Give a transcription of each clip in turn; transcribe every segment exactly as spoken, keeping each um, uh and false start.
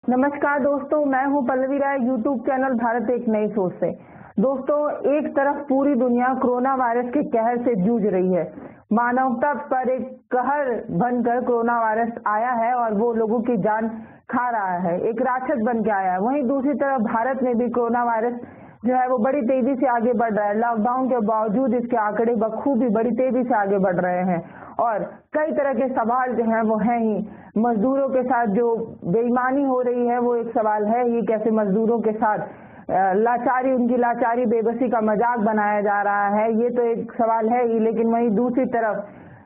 नमस्कार दोस्तों, मैं हूं पल्लवी राय, यूट्यूब चैनल भारत एक नई सोच से। दोस्तों, एक तरफ पूरी दुनिया कोरोना वायरस के कहर से जूझ रही है। मानवता पर एक कहर बनकर कोरोना वायरस आया है और वो लोगों की जान खा रहा है, एक राक्षस बन के आया है। वहीं दूसरी तरफ भारत में भी कोरोना वायरस जो है वो बड़ी तेजी से आगे बढ़ रहा है। लॉकडाउन के बावजूद इसके आंकड़े बखूबी बड़ी तेजी से आगे बढ़ रहे हैं और कई तरह के सवाल जो हैं वो हैं ही। मजदूरों के साथ जो बेईमानी हो रही है वो एक सवाल है ही, कैसे मजदूरों के साथ लाचारी, उनकी लाचारी बेबसी का मजाक बनाया जा रहा है, ये तो एक सवाल है ही। लेकिन वहीं दूसरी तरफ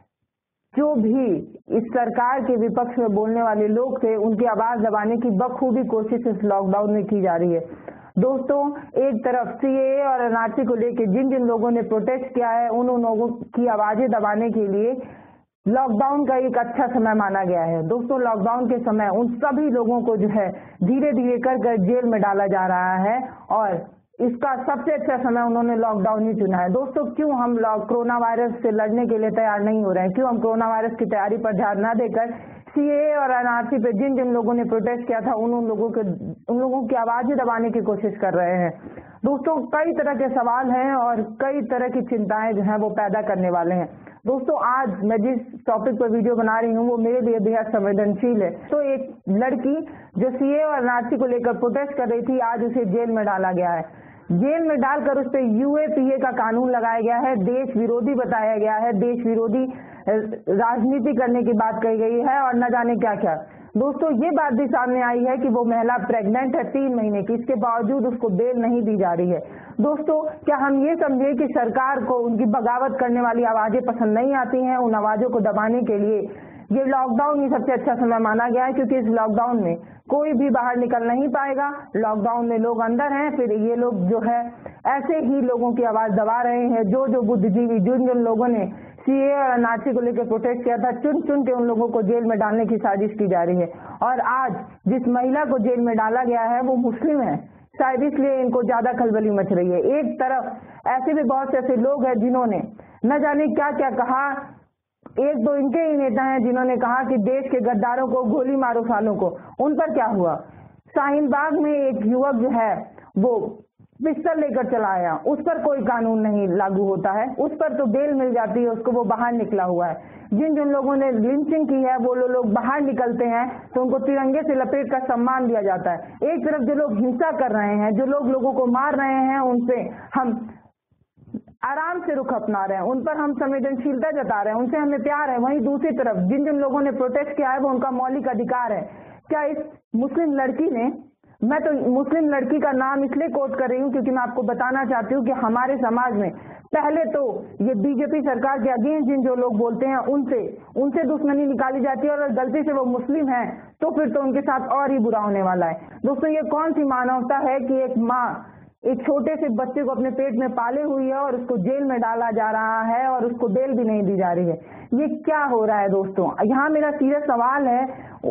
जो भी इस सरकार के विपक्ष में बोलने वाले लोग थे, उनकी आवाज दबाने की बखूबी कोशिश इस लॉकडाउन में की जा रही है। दोस्तों, एक तरफ सीएए और एनआरसी को लेकर जिन जिन लोगों ने प्रोटेस्ट किया है, उन उन लोगों की आवाजें दबाने के लिए लॉकडाउन का एक अच्छा समय माना गया है। दोस्तों, लॉकडाउन के समय उन सभी लोगों को जो है धीरे धीरे कर कर जेल में डाला जा रहा है और इसका सबसे अच्छा समय उन्होंने लॉकडाउन ही चुना है। दोस्तों, क्यों हम कोरोना वायरस से लड़ने के लिए तैयार नहीं हो रहे हैं? क्यों हम कोरोना वायरस की तैयारी पर ध्यान न देकर सीएए और एनआरसी पे जिन जिन लोगों ने प्रोटेस्ट किया था, उन उन लोगों के उन लोगों की आवाजें दबाने की कोशिश कर रहे हैं? दोस्तों, कई तरह के सवाल हैं और कई तरह की चिंताएं जो हैं वो पैदा करने वाले हैं। दोस्तों, आज मैं जिस टॉपिक पर वीडियो बना रही हूँ वो मेरे लिए बेहद संवेदनशील है। तो एक लड़की जो सीए और एनआरसी को लेकर प्रोटेस्ट कर रही थी, आज उसे जेल में डाला गया है। जेल में डालकर उस पर यूएपीए का कानून लगाया गया है, देश विरोधी बताया गया है, देश विरोधी राजनीति करने की बात कही गई है और न जाने क्या क्या। दोस्तों, ये बात भी सामने आई है कि वो महिला प्रेग्नेंट है तीन महीने की, इसके बावजूद उसको बेल नहीं दी जा रही है। दोस्तों, क्या हम ये समझे कि सरकार को उनकी बगावत करने वाली आवाजें पसंद नहीं आती हैं? उन आवाजों को दबाने के लिए ये लॉकडाउन ही सबसे अच्छा समय माना गया है, क्योंकि इस लॉकडाउन में कोई भी बाहर निकल नहीं पाएगा। लॉकडाउन में लोग अंदर हैं, फिर ये लोग जो है ऐसे ही लोगों की आवाज दबा रहे हैं। जो जो बुद्धिजीवी, जिन जिन लोगों ने सीए और एनआरसी को लेकर प्रोटेस्ट किया था, चुन चुन के उन लोगों को जेल में डालने की साजिश की जा रही है। और आज जिस महिला को जेल में डाला गया है वो मुस्लिम है, शायद इसलिए इनको ज्यादा खलबली मच रही है। एक तरफ ऐसे भी बहुत से ऐसे लोग हैं जिन्होंने न जाने क्या क्या कहा। एक दो इनके ही नेता हैं जिन्होंने कहा कि देश के गद्दारों को गोली मारो सालों को। उन पर क्या हुआ? शाहीन बाग में एक युवक जो है वो पिस्टल लेकर चला आया, उस पर कोई कानून नहीं लागू होता है, उस पर तो बेल मिल जाती है उसको, वो बाहर निकला हुआ है। जिन जिन लोगों ने लिंचिंग की है वो लोग बाहर निकलते हैं तो उनको तिरंगे से लपेट कर सम्मान दिया जाता है। एक तरफ जो लोग हिंसा कर रहे हैं, जो लोग लोगों को मार रहे हैं, उनसे हम आराम से रुख अपना रहे हैं, उन पर हम संवेदनशीलता जता रहे हैं, उनसे हमें प्यार है। वहीं दूसरी तरफ जिन जिन लोगों ने प्रोटेस्ट किया है वो उनका मौलिक अधिकार है। क्या इस मुस्लिम लड़की ने, मैं तो मुस्लिम लड़की का नाम इसलिए कोट कर रही हूँ क्योंकि मैं आपको बताना चाहती हूँ कि हमारे समाज में पहले तो ये बीजेपी सरकार के अगेंस्ट जिन जो लोग बोलते हैं उनसे उनसे दुश्मनी निकाली जाती है और अगर गलती से वो मुस्लिम है तो फिर तो उनके साथ और ही बुरा होने वाला है। दोस्तों, ये कौन सी मानवता है कि एक माँ एक छोटे से बच्चे को अपने पेट में पाले हुई है और उसको जेल में डाला जा रहा है और उसको बेल भी नहीं दी जा रही है? ये क्या हो रहा है? दोस्तों, यहाँ मेरा सीधा सवाल है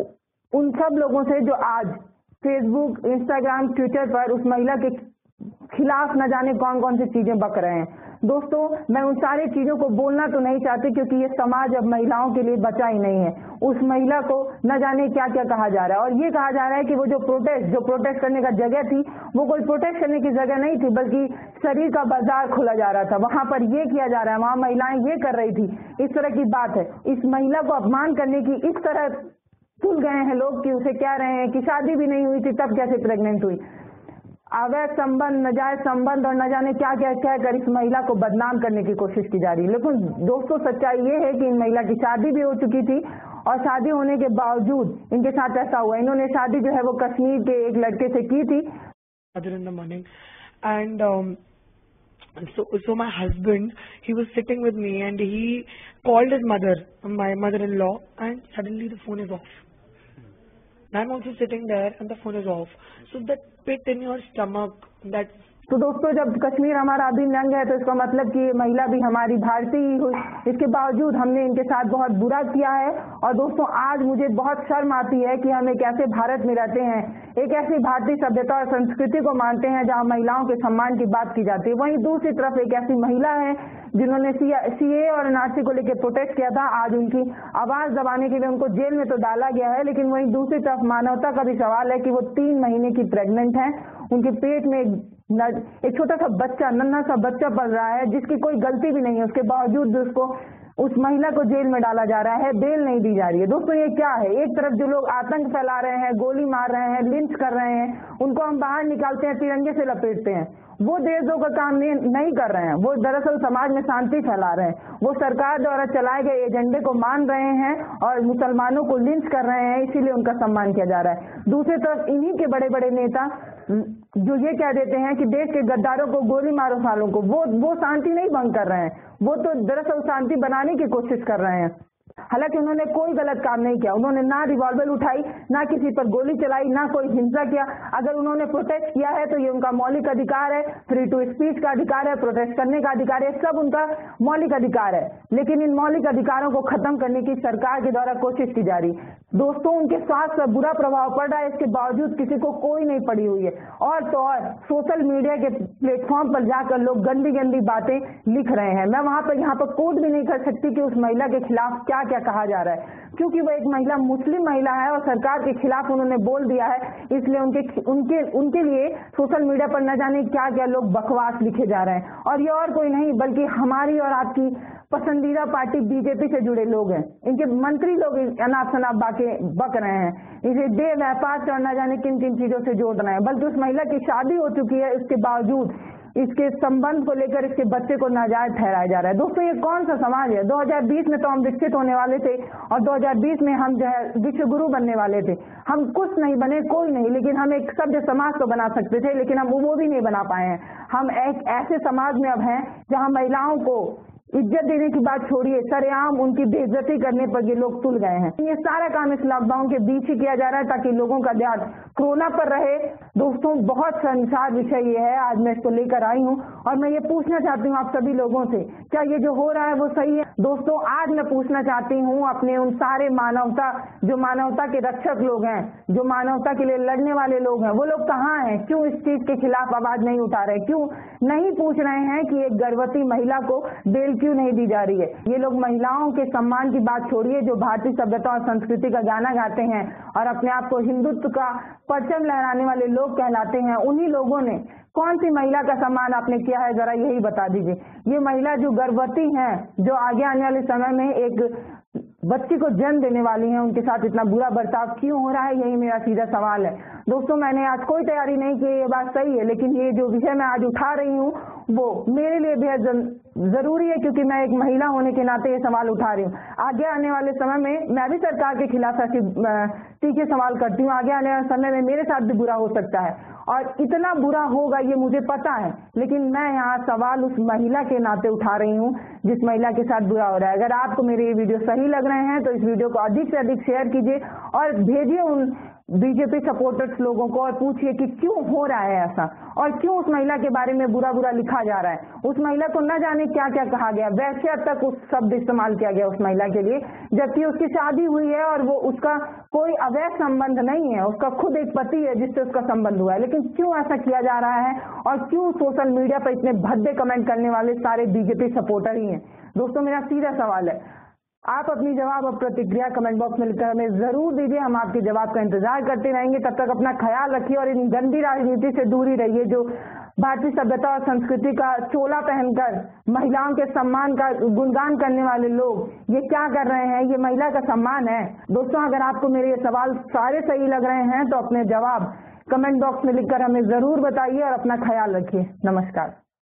उन सब लोगों से जो आज फेसबुक, इंस्टाग्राम, ट्विटर पर उस महिला के खिलाफ न जाने कौन कौन सी चीजें बक रहे हैं। दोस्तों, मैं उन सारी चीजों को बोलना तो नहीं चाहती क्योंकि ये समाज अब महिलाओं के लिए बचा ही नहीं है। उस महिला को न जाने क्या क्या कहा जा रहा है और ये कहा जा रहा है कि वो जो प्रोटेस्ट जो प्रोटेस्ट करने का जगह थी वो कोई प्रोटेस्ट करने की जगह नहीं थी, बल्कि शरीर का बाजार खोला जा रहा था। वहां पर ये किया जा रहा है, वहां महिलाएं ये कर रही थी, इस तरह की बात है। इस महिला को अपमान करने की इस तरह तुल गए हैं लोग कि उसे कह रहे हैं कि शादी भी नहीं हुई थी तब कैसे प्रेग्नेंट हुई। अवैध संबंध, नाजायज संबंध और न जाने क्या क्या कहकर इस महिला को बदनाम करने की कोशिश की जा रही है। लेकिन दोस्तों, सच्चाई ये है कि इन महिला की शादी भी हो चुकी थी और शादी होने के बावजूद इनके साथ ऐसा हुआ। इन्होंने शादी जो है वो कश्मीर के एक लड़के से की थी। In the morning, and um, so so my husband, he was sitting with me and he called his mother, my mother-in-law, and suddenly the phone is off. I'm also sitting there and the phone is off. So that pit in your stomach, that तो दोस्तों, जब कश्मीर हमारा अभिन्न अंग है तो इसका मतलब कि ये महिला भी हमारी भारतीय ही हुई। इसके बावजूद हमने इनके साथ बहुत बुरा किया है। और दोस्तों, आज मुझे बहुत शर्म आती है कि हम एक ऐसे भारत में रहते हैं, एक ऐसी भारतीय सभ्यता और संस्कृति को मानते हैं जहां महिलाओं के सम्मान की बात की जाती है। वहीं दूसरी तरफ एक ऐसी महिला है जिन्होंने सीए और एनआरसी को लेकर प्रोटेस्ट किया था, आज उनकी आवाज दबाने के लिए उनको जेल में तो डाला गया है। लेकिन वहीं दूसरी तरफ मानवता का भी सवाल है कि वो तीन महीने की प्रेग्नेंट है, उनके पेट में एक छोटा सा बच्चा, नन्हा सा बच्चा पल रहा है जिसकी कोई गलती भी नहीं है, उसके बावजूद उसको उस महिला को जेल में डाला जा रहा है, बेल नहीं दी जा रही है। दोस्तों ये क्या है? एक तरफ जो लोग आतंक फैला रहे हैं, गोली मार रहे हैं, लिंच कर रहे हैं, उनको हम बाहर निकालते हैं, तिरंगे से लपेटते हैं, वो देशों का काम नहीं, नहीं कर रहे हैं, वो दरअसल समाज में शांति फैला रहे हैं, वो सरकार द्वारा चलाए गए एजेंडे को मान रहे हैं और मुसलमानों को लिंच कर रहे हैं, इसीलिए उनका सम्मान किया जा रहा है। दूसरी तरफ इन्हीं के बड़े बड़े नेता जो ये कह देते हैं कि देश के गद्दारों को गोली मारो सालों को, वो वो शांति नहीं भंग कर रहे हैं, वो तो दरअसल शांति बनाने की कोशिश कर रहे हैं। हालांकि उन्होंने कोई गलत काम नहीं किया, उन्होंने ना रिवॉल्वर उठाई, ना किसी पर गोली चलाई, ना कोई हिंसा किया। अगर उन्होंने प्रोटेस्ट किया है तो ये उनका मौलिक अधिकार है, फ्री टू स्पीच का अधिकार है, प्रोटेस्ट करने का अधिकार है, सब उनका मौलिक अधिकार है। लेकिन इन मौलिक अधिकारों को खत्म करने की सरकार के द्वारा कोशिश की जा रही। दोस्तों उनके स्वास्थ्य पर बुरा प्रभाव पड़ रहा है, इसके बावजूद किसी को कोई नहीं पड़ी हुई है। और तो और सोशल मीडिया के प्लेटफॉर्म पर जाकर लोग गंदी गंदी बातें लिख रहे हैं। मैं वहां पर यहाँ पर कोट भी नहीं कर सकती कि उस महिला के खिलाफ क्या क्या कहा जा रहा है, क्योंकि वो एक महिला, मुस्लिम महिला है और सरकार के खिलाफ उन्होंने बोल दिया है, इसलिए उनके उनके उनके लिए सोशल मीडिया पर न जाने क्या क्या लोग बकवास लिखे जा रहे हैं। और ये और कोई नहीं बल्कि हमारी और आपकी पसंदीदा पार्टी बीजेपी से जुड़े लोग हैं। इनके मंत्री लोग अनाप शनाप बाके बक रहे हैं, इसे दे व्यापार से और न जाने किन किन चीजों से जोड़ रहे हैं। बल्कि उस महिला की शादी हो चुकी है, इसके बावजूद इसके संबंध को लेकर इसके बच्चे को नाजायज ठहराया जा रहा है। दोस्तों ये कौन सा समाज है? दो हज़ार बीस में तो हम विकसित होने वाले थे और दो हज़ार बीस में हम जो है विश्व गुरु बनने वाले थे। हम कुछ नहीं बने, कोई नहीं, लेकिन हम एक सभ्य समाज तो बना सकते थे, लेकिन हम वो भी नहीं बना पाए हैं। हम एक ऐसे समाज में अब हैं जहाँ महिलाओं को इज्जत देने की बात छोड़िए, सरेआम उनकी बेइज्जती करने पर ये लोग तुल गए हैं। ये सारा काम इस लॉकडाउन के बीच ही किया जा रहा है ताकि लोगों का ध्यान कोरोना पर रहे। दोस्तों बहुत संसार विषय ये है, आज मैं इसको लेकर आई हूँ और मैं ये पूछना चाहती हूँ आप सभी लोगों से, क्या ये जो हो रहा है वो सही है? दोस्तों आज मैं पूछना चाहती हूँ अपने उन सारे मानवता जो मानवता के रक्षक लोग हैं, जो मानवता के लिए लड़ने वाले लोग हैं, वो लोग कहाँ हैं? क्यों इस चीज के खिलाफ आवाज नहीं उठा रहे? क्यों नहीं पूछ रहे हैं कि एक गर्भवती महिला को बेल क्यों नहीं दी जा रही है? ये लोग महिलाओं के सम्मान की बात छोड़िए, जो भारतीय सभ्यता और संस्कृति का गाना गाते हैं और अपने आप को हिंदुत्व का परचम लहराने वाले लोग कहलाते हैं, उन्हीं लोगों ने कौन सी महिला का सम्मान आपने किया है, जरा यही बता दीजिए। ये महिला जो गर्भवती हैं, जो आगे आने वाले समय में एक बच्ची को जन्म देने वाली हैं, उनके साथ इतना बुरा बर्ताव क्यों हो रहा है? यही मेरा सीधा सवाल है। दोस्तों मैंने आज कोई तैयारी नहीं की, ये बात सही है, लेकिन ये जो विषय मैं आज उठा रही हूँ वो मेरे लिए बेहद जरूरी है, क्योंकि मैं एक महिला होने के नाते ये सवाल उठा रही हूँ। आगे आने वाले समय में मैं भी सरकार के खिलाफ ऐसी तीखे सवाल करती हूँ, आगे आने वाले समय में मेरे साथ भी बुरा हो सकता है और इतना बुरा होगा ये मुझे पता है, लेकिन मैं यहाँ सवाल उस महिला के नाते उठा रही हूँ जिस महिला के साथ बुरा हो रहा है। अगर आपको मेरे ये वीडियो सही लग रहे हैं तो इस वीडियो को अधिक से अधिक शेयर कीजिए और भेजिए उन बीजेपी सपोर्टर्स लोगों को और पूछिए कि क्यों हो रहा है ऐसा और क्यों उस महिला के बारे में बुरा बुरा लिखा जा रहा है। उस महिला को न जाने क्या क्या कहा गया, वैश्या तक उस शब्द इस्तेमाल किया गया उस महिला के लिए, जबकि उसकी शादी हुई है और वो उसका कोई अवैध संबंध नहीं है, उसका खुद एक पति है जिससे उसका संबंध हुआ है। लेकिन क्यों ऐसा किया जा रहा है और क्यों सोशल मीडिया पर इतने भद्दे कमेंट करने वाले सारे बीजेपी सपोर्टर ही हैं? दोस्तों मेरा सीधा सवाल है, आप अपनी जवाब और प्रतिक्रिया कमेंट बॉक्स में लिखकर हमें जरूर दीजिए, हम आपके जवाब का इंतजार करते रहेंगे। तब तक अपना ख्याल रखिए और इन गंदी राजनीति से दूरी रहिए जो भारतीय सभ्यता और संस्कृति का चोला पहनकर महिलाओं के सम्मान का गुणगान करने वाले लोग ये क्या कर रहे हैं? ये महिला का सम्मान है? दोस्तों अगर आपको मेरे ये सवाल सारे सही लग रहे हैं तो अपने जवाब कमेंट बॉक्स में लिखकर हमें जरूर बताइए और अपना ख्याल रखिए। नमस्कार।